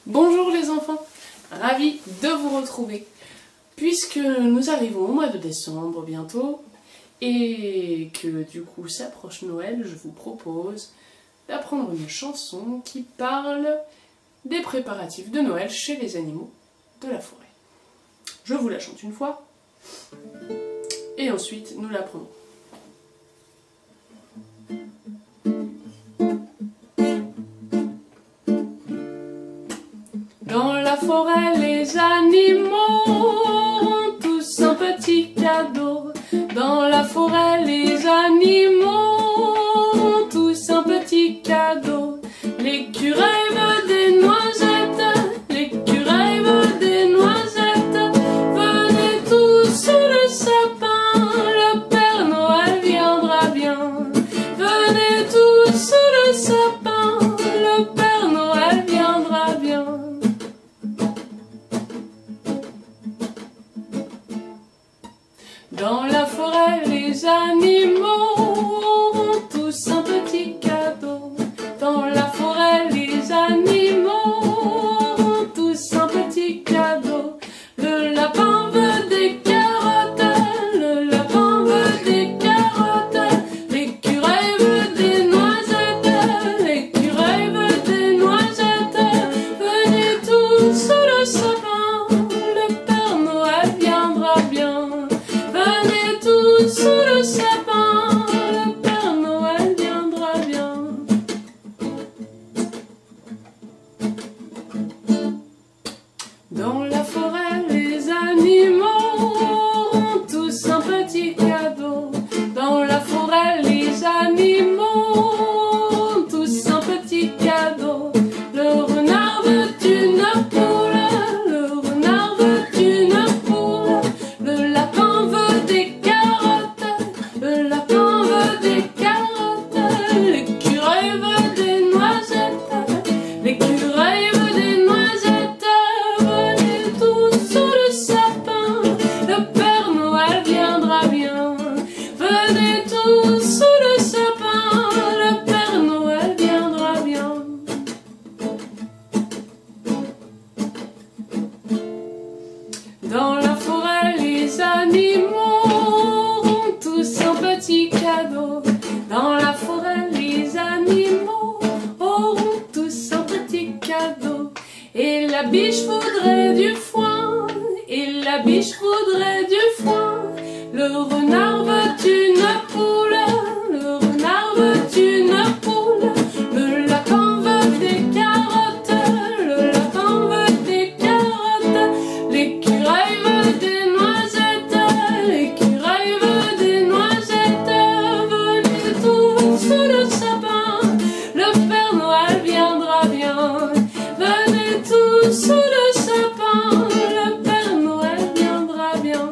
Bonjour les enfants, ravi de vous retrouver. Puisque nous arrivons au mois de décembre bientôt et que du coup s'approche Noël, je vous propose d'apprendre une chanson qui parle des préparatifs de Noël chez les animaux de la forêt. Je vous la chante une fois et ensuite nous l'apprendrons. Dans la forêt, les animaux ont tous un petit cadeau. Dans la forêt, les animaux ont tous un petit cadeau. L'écureuil veut des noisettes, l'écureuil veut des noisettes. Venez tous sous le sapin, le Père Noël viendra bien. Venez tous sous le sapin, le Père Noël viendra bien. Dans la forêt, les animaux auront tous un petit cadeau. Dans la forêt, les animaux auront tous un petit cadeau. Le lapin veut des carottes, le lapin veut des carottes. L'écureuil veut des noisettes, l'écureuil veut des noisettes. Venez tous sous le sapin, le Père Noël viendra bien. Venez tous sous le sapin, le Père Noël viendra bien. Dans la forêt, les animaux auront tous un petit cadeau. Dans la forêt, les animaux auront tous un petit cadeau. Le renard veut une poule, le renard veut une poule. Le lapin veut des carottes, le lapin veut des carottes. L'écureuil veut des noisettes, l'écureuil veut des noisettes. Venez tous sous le sapin, le Père Noël viendra bien. Venez tous sous le sapin, le Père Noël viendra bien. Dans la forêt, les animaux auront tous un petit cadeau. Dans la forêt, les animaux auront tous un petit cadeau. Et la biche voudrait du foin, et la biche voudrait du foin. Le renard veut une poule, le renard veut une poule. Le lapin veut des carottes, le lapin veut des carottes. L'écureuil veut des noisettes, l'écureuil veut des noisettes. Venez tous sous le sapin, le Père Noël viendra bien. Venez tous sous le sapin, le Père Noël viendra bien.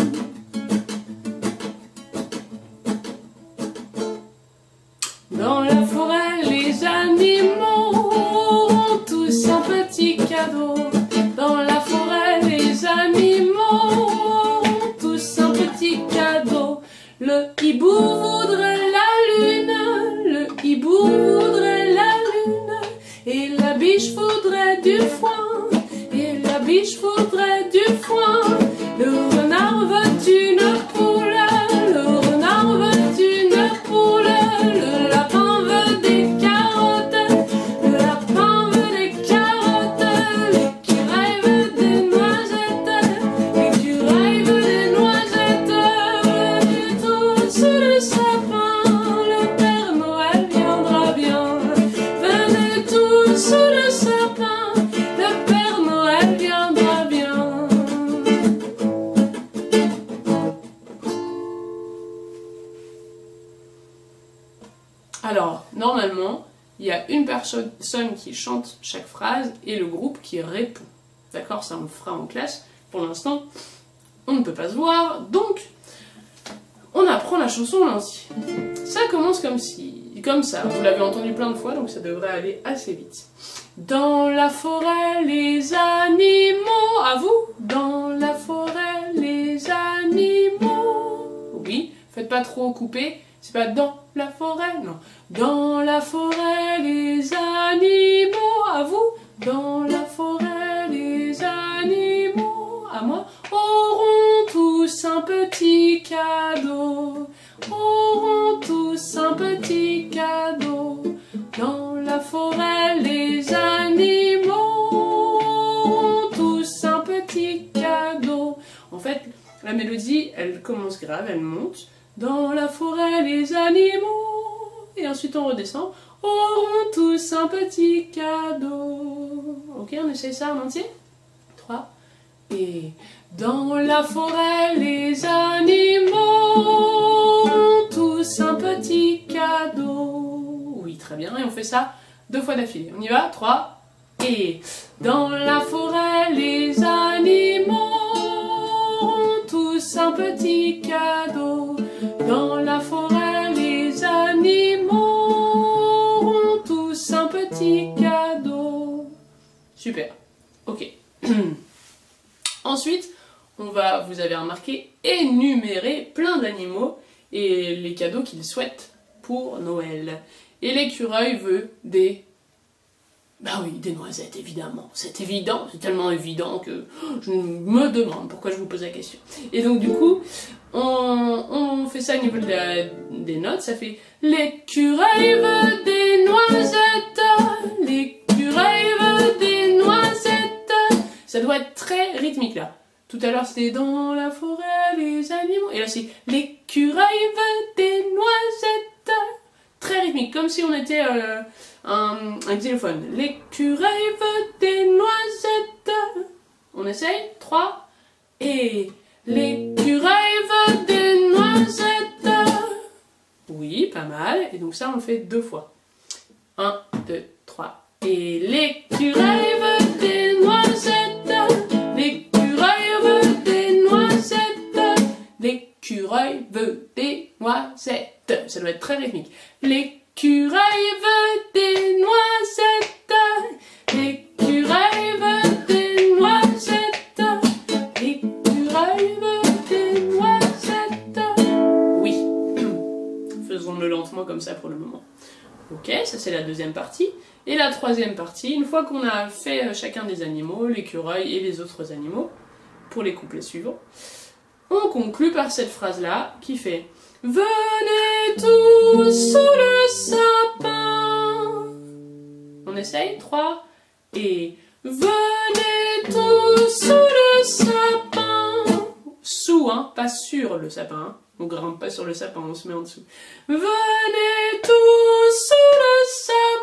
Dans la forêt, les animaux auront tous un petit cadeau. Dans la forêt, les animaux auront tous un petit cadeau. Le hibou voudrait la lune, le hibou voudrait la lune. Et la biche voudrait du foin, et la biche voudrait du foin. Le renard veut une poule, le renard veut une poule. Le lapin veut des carottes, le lapin veut des carottes. L'écureuil veut des noisettes, l'écureuil veut des noisettes. Venez tous sous le sapin, le Père Noël viendra bien. Venez tous sous le sapin, le Père Noël viendra bien. Alors, normalement, il y a une personne qui chante chaque phrase et le groupe qui répond. D'accord? Ça, on le fera en classe. Pour l'instant, on ne peut pas se voir, donc on apprend la chanson en entier. Ça commence comme ça. Vous l'avez entendu plein de fois, donc ça devrait aller assez vite. Dans la forêt, les animaux, à vous. Dans la forêt, les animaux. Oui, faites pas trop couper. C'est pas dans la forêt, non. Dans la forêt, les animaux, à vous. Dans la forêt. forêt, les animaux auront tous un petit cadeau. En fait, la mélodie, elle commence grave, elle monte. Dans la forêt, les animaux, et ensuite on redescend, auront tous un petit cadeau. Ok, on essaye ça en entier. 3. Et dans la forêt, les animaux auront tous un petit cadeau. Oui, très bien, et on fait ça 2 fois d'affilée. On y va. 3. Et dans la forêt, les animaux auront tous un petit cadeau. Dans la forêt, les animaux auront tous un petit cadeau. Super. Ok. Ensuite, on va, vous avez remarqué, énumérer plein d'animaux et les cadeaux qu'ils souhaitent pour Noël. Et l'écureuil veut des... Bah oui, des noisettes, évidemment. C'est évident, c'est tellement évident que je me demande pourquoi je vous pose la question. Et donc du coup, on fait ça au niveau des notes, ça fait l'écureuil veut des noisettes, l'écureuil veut des noisettes. Ça doit être très rythmique là. Tout à l'heure c'était dans la forêt les animaux, et là c'est l'écureuil veut des noisettes. Très rythmique, comme si on était un xylophone. L'écureuil veut des noisettes. On essaye. 3. Et l'écureuil veut des noisettes. Oui, pas mal. Et donc ça, on le fait 2 fois. 1, 2, 3. Et l'écureuil veut des noisettes. L'écureuil veut des noisettes. L'écureuil veut des noisettes. Ça doit être très rythmique. L'écureuil veut des noisettes. L'écureuil veut des noisettes. L'écureuil veut des noisettes. Oui. Faisons-le lentement comme ça pour le moment. Ok, ça c'est la deuxième partie. Et la troisième partie, une fois qu'on a fait chacun des animaux, l'écureuil et les autres animaux, pour les couplets suivants, on conclut par cette phrase-là qui fait « Venez tous sous le sapin ». On essaye. 3. Et « Venez tous sous le sapin ». Sous, hein, pas sur le sapin. Hein. On grimpe pas sur le sapin, on se met en dessous. « Venez tous sous le sapin ».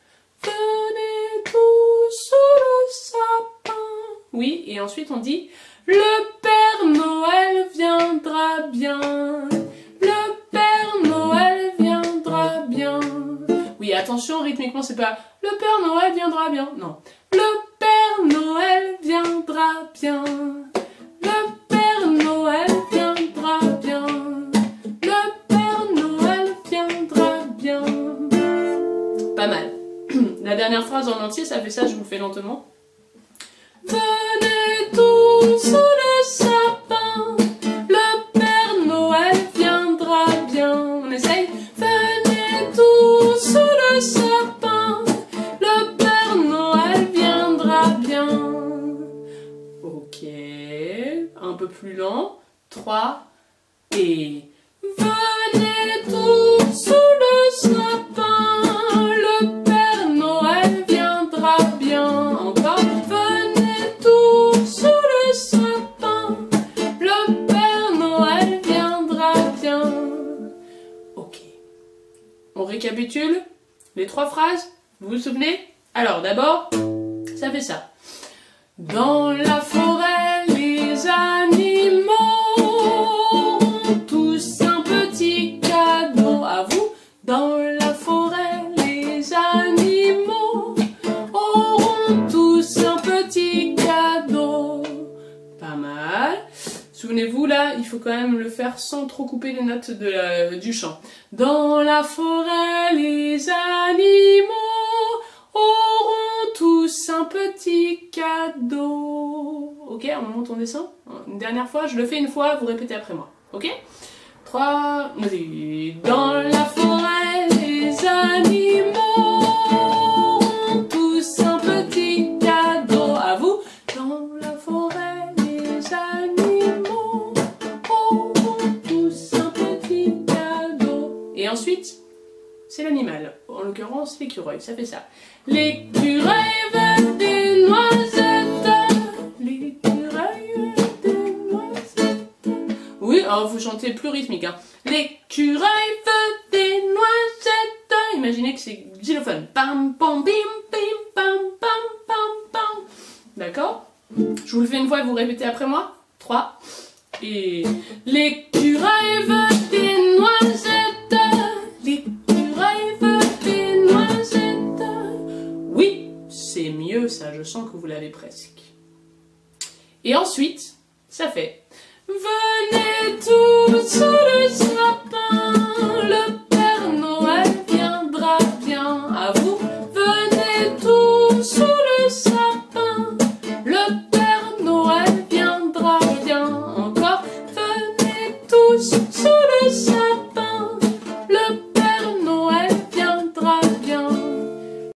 Venez tous sous le sapin. Oui, et ensuite on dit « Le Père Noël viendra bien ». Le Père Noël viendra bien. Oui, attention, rythmiquement, c'est pas « Le Père Noël viendra bien ». Non. Le Père Noël viendra bien. Le Père Noël viendra bien. Le Père Noël viendra bien. Pas mal. La dernière phrase en entier, ça fait ça, je vous le fais lentement. Venez tous sous le sapin. Le Père Noël viendra bien. On essaye. Venez tous sous le sapin. Le Père Noël viendra bien. Ok. Un peu plus lent. 3. Et venez tous sous le sapin. Le Père Noël viendra bien. Encore. Venez tous sous le sapin. Le Père Noël viendra bien. Ok. On récapitule les 3 phrases. Vous vous souvenez? Alors d'abord, ça fait ça. Dans la forêt, les animaux auront tous un petit cadeau. À vous. Dans la forêt, les animaux auront tous un petit cadeau. Pas mal. Souvenez-vous, là, il faut quand même le faire sans trop couper les notes du chant. Dans la forêt, les animaux auront tous un petit cadeau. Ok, on monte, on descend. Une dernière fois, je le fais une fois, vous répétez après moi. Ok? 3, dans la forêt, les animaux auront tous un petit cadeau. À vous. Dans la forêt, les animaux auront tous un petit cadeau. Et ensuite, c'est l'animal. En l'occurrence, l'occurrence l'écureuil, ça fait ça. L'écureuil veut des noisettes. L'écureuil veut des noisettes. Oui, oh, vous chantez plus rythmique. Hein. L'écureuil veut des noisettes. Imaginez que c'est xylophone. Pam, pam, bim, bim, pam, pam, pam, pam. D'accord? Je vous le fais une fois et vous répétez après moi. 3. Et l'écureuil veut des noisettes. L'écureuil veut des noisettes. Oui, c'est mieux ça, je sens que vous l'avez presque. Et ensuite, ça fait venez tous sous le sapin, le